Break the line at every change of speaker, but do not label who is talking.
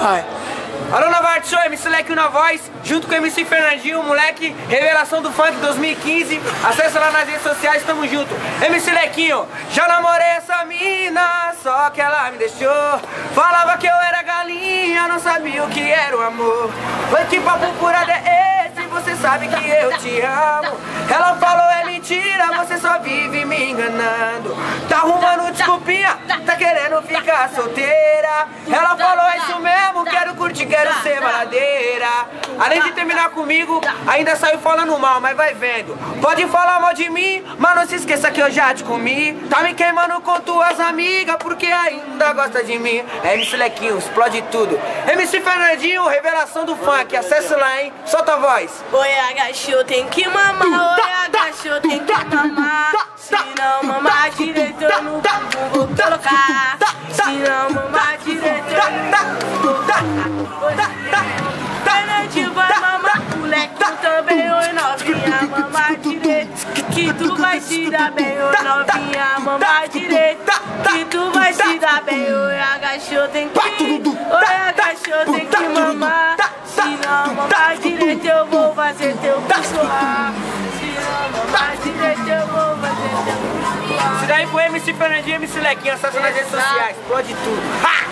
Ai. Alô, Novartis Show, MC Lequinho na voz, junto com o MC Fernandinho, moleque, revelação do funk 2015. Acessa lá nas redes sociais, tamo junto. MC Lequinho, já namorei essa mina, só que ela me deixou. Falava que eu era galinha, não sabia o que era o amor. Mas que papo furado é esse? Você sabe que eu te amo. Ela falou é mentira, você só vive me enganando. Tá arrumando desculpinha, tá querendo ficar solteira. Ela falou é isso mesmo, quero curtir, quero ser baladeira. Além de terminar comigo, ainda saiu falando mal, mas vai vendo. Pode falar mal de mim, mas não se esqueça que eu já te comi. Tá me queimando com tuas amigas, porque ainda gosta de mim. É MC Lequinho, explode tudo. MC Fernandinho, revelação do funk, acessa lá, hein? Solta a voz.
Oi, agachou, tem que mamar. Oi, agachou, tem que mamar. Se não mamar direito, eu no bumbum vou colocar. Se não mamar direito, eu no bumbum vou colocar. Fernandinho vai mamar, moleque também. Oi, novinha, mamar direito. Que tu vai se dar bem, oi, novinha, mamar direito. Que tu vai se dar bem, oi, agachou, tem que. Oi, agachou, tem que mamar. Se não mamar direito, eu vou fazer teu suar. Se não mamar direito, eu vou fazer teu suar.
Isso daí foi MC Fernandinho e MC Lequinho, acessa nas redes sociais, explode tudo. Ha!